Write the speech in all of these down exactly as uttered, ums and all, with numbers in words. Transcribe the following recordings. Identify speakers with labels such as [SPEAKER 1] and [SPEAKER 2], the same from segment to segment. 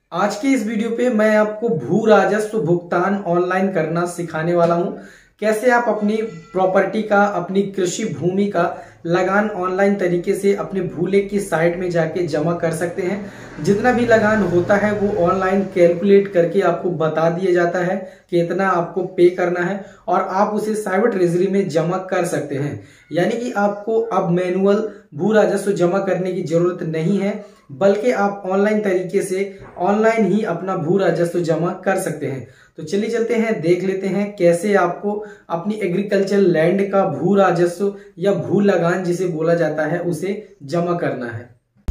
[SPEAKER 1] आज के इस वीडियो पे मैं आपको भू राजस्व भुगतान ऑनलाइन करना सिखाने वाला हूं। कैसे आप अपनी प्रॉपर्टी का, अपनी कृषि भूमि का लगान ऑनलाइन तरीके से अपने भूलेख की साइट में जाके जमा कर सकते हैं। जितना भी लगान होता है वो ऑनलाइन कैलकुलेट करके आपको बता दिया जाता है कि इतना आपको पे करना है और आप उसे साइबर ट्रेजरी में जमा कर सकते हैं। यानी कि आपको अब मैनुअल भू राजस्व जमा करने की जरूरत नहीं है, बल्कि आप ऑनलाइन तरीके से ऑनलाइन ही अपना भू राजस्व जमा कर सकते हैं। तो चलिए चलते हैं, देख लेते हैं कैसे आपको अपनी एग्रीकल्चर लैंड का भू राजस्व या भू लगान जिसे बोला जाता है उसे जमा करना है।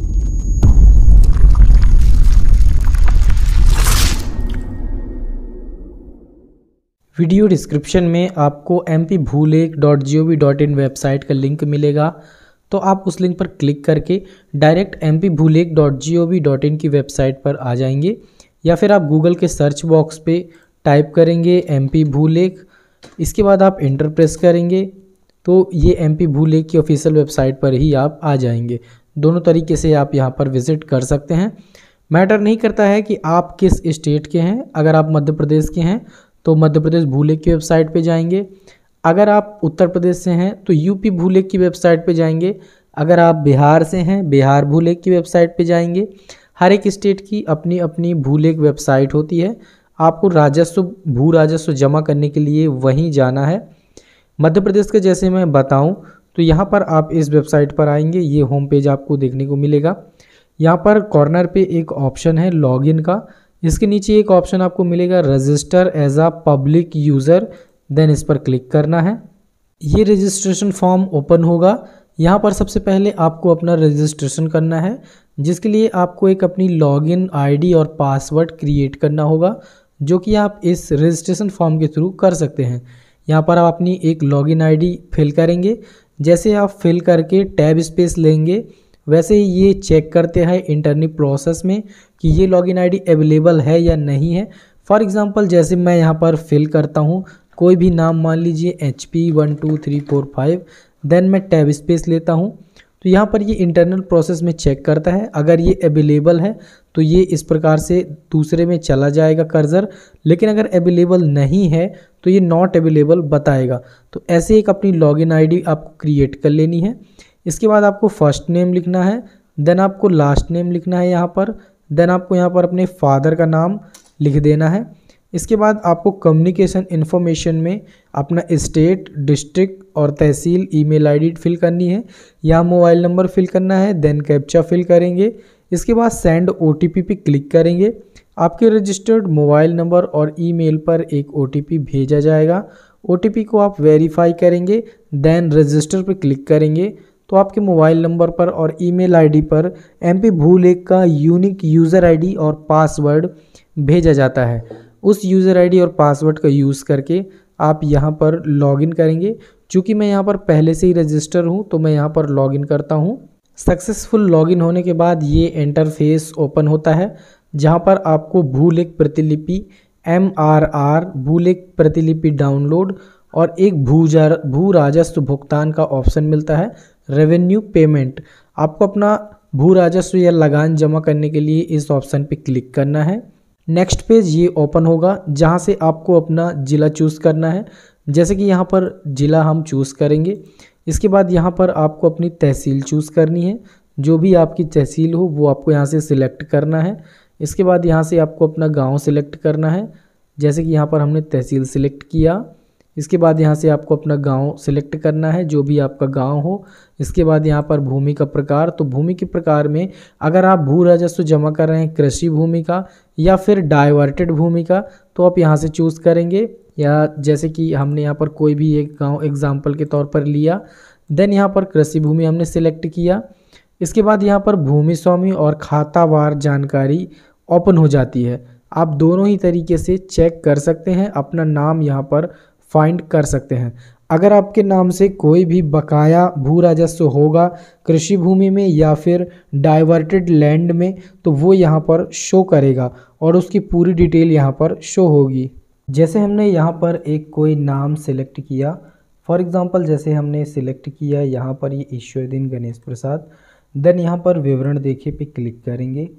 [SPEAKER 1] वीडियो डिस्क्रिप्शन में आपको M P Bhulekh dot G O V dot in website का लिंक मिलेगा, तो आप उस लिंक पर क्लिक करके direct M P Bhulekh dot G O V dot in की वेबसाइट पर आ जाएंगे, या फिर आप गूगल के सर्च बॉक्स पे टाइप करेंगे एम पी भूलेख। इसके बाद आप इंटर प्रेस करेंगे तो ये एम पी भूलेख की ऑफिशियल वेबसाइट पर ही आप आ जाएंगे। दोनों तरीके से आप यहाँ पर विजिट कर सकते हैं। मैटर नहीं करता है कि आप किस स्टेट के हैं। अगर आप मध्य प्रदेश के हैं तो मध्य प्रदेश भूलेख की वेबसाइट पे जाएंगे। अगर आप उत्तर प्रदेश से हैं तो यूपी भूलेख की वेबसाइट पे जाएंगे। अगर आप बिहार से हैं बिहार भूलेख की वेबसाइट पे जाएंगे। हर एक स्टेट की अपनी अपनी भूलेख वेबसाइट होती है। आपको राजस्व भू राजस्व जमा करने के लिए वहीं जाना है। मध्य प्रदेश के जैसे मैं बताऊं तो यहाँ पर आप इस वेबसाइट पर आएंगे, ये होम पेज आपको देखने को मिलेगा। यहाँ पर कॉर्नर पे एक ऑप्शन है लॉगिन का। इसके नीचे एक ऑप्शन आपको मिलेगा register as a public user, then इस पर क्लिक करना है। ये रजिस्ट्रेशन फॉर्म ओपन होगा। यहाँ पर सबसे पहले आपको अपना रजिस्ट्रेशन करना है, जिसके लिए आपको एक अपनी लॉगिन आईडी और पासवर्ड क्रिएट करना होगा, जो कि आप इस रजिस्ट्रेशन फॉर्म के थ्रू कर सकते हैं। यहाँ पर आप अपनी एक लॉगिन आईडी फिल करेंगे। जैसे आप फिल करके टैब स्पेस लेंगे, वैसे ही ये चेक करते हैं इंटरनल प्रोसेस में कि ये लॉगिन आईडी अवेलेबल है या नहीं है। फॉर एग्जांपल जैसे मैं यहाँ पर फिल करता हूँ कोई भी नाम, मान लीजिए H P one two three four five, then मैं टैब स्पेस लेता हूँ तो यहाँ पर ये इंटरनल प्रोसेस में चेक करता है। अगर ये अवेलेबल है तो ये इस प्रकार से दूसरे में चला जाएगा कर्सर, लेकिन अगर अवेलेबल नहीं है तो ये नॉट अवेलेबल बताएगा। तो ऐसे एक अपनी लॉगिन आईडी आपको क्रिएट कर लेनी है। इसके बाद आपको फर्स्ट नेम लिखना है, देन आपको लास्ट नेम लिखना है यहाँ पर, देन आपको यहाँ पर अपने फादर का नाम लिख देना है। इसके बाद आपको कम्युनिकेशन इन्फॉर्मेशन में अपना स्टेट, डिस्ट्रिक्ट और तहसील, ईमेल आईडी फिल करनी है, या मोबाइल नंबर फिल करना है, देन कैप्चा फिल करेंगे। इसके बाद सेंड ओटीपी पे क्लिक करेंगे। आपके रजिस्टर्ड मोबाइल नंबर और ईमेल पर एक ओटीपी भेजा जाएगा। ओटीपी को आप वेरीफाई करेंगे, देन रजिस्टर पर क्लिक करेंगे तो आपके मोबाइल नंबर पर और ईमेल आईडी पर एम पी भूलेख का यूनिक यूज़र आईडी और पासवर्ड भेजा जाता है। उस यूज़र आईडी और पासवर्ड का यूज़ करके आप यहाँ पर लॉगिन करेंगे। चूँकि मैं यहाँ पर पहले से ही रजिस्टर हूँ तो मैं यहाँ पर लॉगिन करता हूँ। सक्सेसफुल लॉगिन होने के बाद ये इंटरफेस ओपन होता है, जहाँ पर आपको भूलेख प्रतिलिपि, एम आर आर भूलेख प्रतिलिपि डाउनलोड और एक भू भू राजस्व भुगतान का ऑप्शन मिलता है, रेवेन्यू पेमेंट। आपको अपना भू राजस्व या लगान जमा करने के लिए इस ऑप्शन पे क्लिक करना है। नेक्स्ट पेज ये ओपन होगा, जहाँ से आपको अपना ज़िला चूज़ करना है। जैसे कि यहाँ पर ज़िला हम चूज़ करेंगे। इसके बाद यहाँ पर आपको अपनी तहसील चूज़ करनी है। जो भी आपकी तहसील हो वो आपको यहाँ से सिलेक्ट करना है। इसके बाद यहाँ से आपको अपना गांव सिलेक्ट करना है। जैसे कि यहाँ पर हमने तहसील सिलेक्ट किया। इसके बाद यहाँ से आपको अपना गांव सिलेक्ट करना है, जो भी आपका गांव हो। इसके बाद यहाँ पर भूमि का प्रकार, तो भूमि के प्रकार में अगर आप भू राजस्व जमा कर रहे हैं कृषि भूमि का या फिर डाइवर्टेड भूमि का, तो आप यहाँ से चूज़ करेंगे। या जैसे कि हमने यहाँ पर कोई भी एक गांव एग्जाम्पल के तौर पर लिया, देन यहाँ पर कृषि भूमि हमने सिलेक्ट किया। इसके बाद यहाँ पर भूमि स्वामी और खातावार जानकारी ओपन हो जाती है। आप दोनों ही तरीके से चेक कर सकते हैं, अपना नाम यहाँ पर फाइंड कर सकते हैं। अगर आपके नाम से कोई भी बकाया भू राजस्व होगा कृषि भूमि में या फिर डाइवर्टेड लैंड में, तो वो यहाँ पर शो करेगा और उसकी पूरी डिटेल यहाँ पर शो होगी। जैसे हमने यहाँ पर एक कोई नाम सेलेक्ट किया, फॉर एग्जांपल जैसे हमने सिलेक्ट किया यहाँ पर ये ईश्वरदीन गणेश प्रसाद, देन यहाँ पर विवरण देखिए पे क्लिक करेंगे।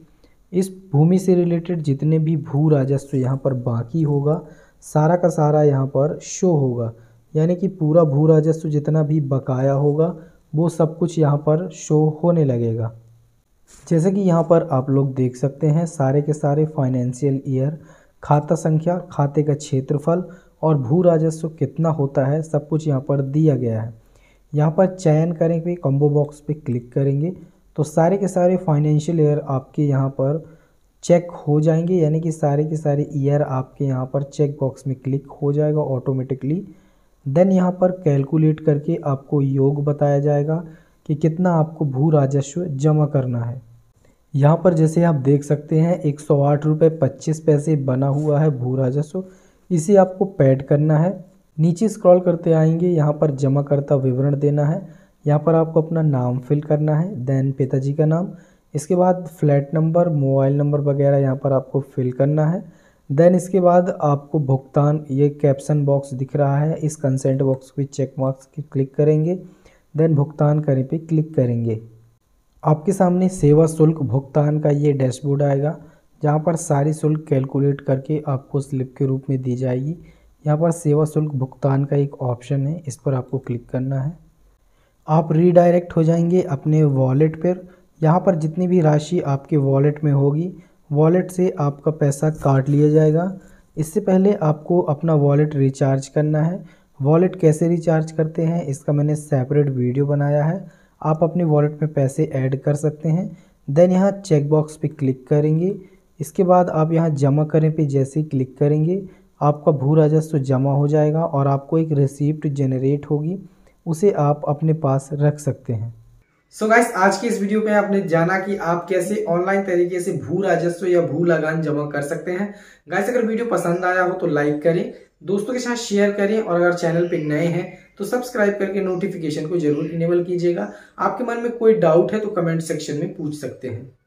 [SPEAKER 1] इस भूमि से रिलेटेड जितने भी भू राजस्व यहाँ पर बाकी होगा सारा का सारा यहाँ पर शो होगा, यानी कि पूरा भू राजस्व जितना भी बकाया होगा वो सब कुछ यहाँ पर शो होने लगेगा। जैसे कि यहाँ पर आप लोग देख सकते हैं सारे के सारे फाइनेंशियल ईयर, खाता संख्या, खाते का क्षेत्रफल और भू राजस्व कितना होता है सब कुछ यहाँ पर दिया गया है। यहाँ पर चयन करेंगे, कॉम्बो बॉक्स पे क्लिक करेंगे तो सारे के सारे फाइनेंशियल ईयर आपके यहाँ पर चेक हो जाएंगे, यानी कि सारे के सारे ईयर आपके यहाँ पर चेक बॉक्स में क्लिक हो जाएगा ऑटोमेटिकली। देन यहाँ पर कैलकुलेट करके आपको योग बताया जाएगा कि कितना आपको भू राजस्व जमा करना है। यहाँ पर जैसे आप देख सकते हैं एक सौ आठ रुपये पच्चीस पैसे बना हुआ है भू राजस्व, इसे आपको पैड करना है। नीचे स्क्रॉल करते आएंगे, यहाँ पर जमाकर्ता विवरण देना है। यहाँ पर आपको अपना नाम फिल करना है, देन पिताजी का नाम, इसके बाद फ्लैट नंबर, मोबाइल नंबर वगैरह यहाँ पर आपको फिल करना है। देन इसके बाद आपको भुगतान, ये कैप्शन बॉक्स दिख रहा है, इस कंसेंट बॉक्स पे चेक मार्क्स की क्लिक करेंगे। देन भुगतान करें पे क्लिक करेंगे। आपके सामने सेवा शुल्क भुगतान का ये डैशबोर्ड आएगा जहाँ पर सारी शुल्क कैलकुलेट करके आपको स्लिप के रूप में दी जाएगी। यहाँ पर सेवा शुल्क भुगतान का एक ऑप्शन है, इस पर आपको क्लिक करना है। आप रीडायरेक्ट हो जाएंगे अपने वॉलेट पर। यहाँ पर जितनी भी राशि आपके वॉलेट में होगी वॉलेट से आपका पैसा काट लिया जाएगा। इससे पहले आपको अपना वॉलेट रिचार्ज करना है। वॉलेट कैसे रिचार्ज करते हैं इसका मैंने सेपरेट वीडियो बनाया है, आप अपने वॉलेट में पैसे ऐड कर सकते हैं। देन यहाँ चेक बॉक्स पे क्लिक करेंगे, इसके बाद आप यहाँ जमा करें पे जैसे क्लिक करेंगे आपका भू राजस्व जमा हो जाएगा और आपको एक रिसीप्ट जनरेट होगी, उसे आप अपने पास रख सकते हैं।
[SPEAKER 2] सो so गाइस, आज की इस वीडियो में आपने जाना कि आप कैसे ऑनलाइन तरीके से भू राजस्व या भू लगान जमा कर सकते हैं। गाइस, अगर वीडियो पसंद आया हो तो लाइक करें, दोस्तों के साथ शेयर करें और अगर चैनल पे नए हैं तो सब्सक्राइब करके नोटिफिकेशन को जरूर इनेबल कीजिएगा। आपके मन में कोई डाउट है तो कमेंट सेक्शन में पूछ सकते हैं।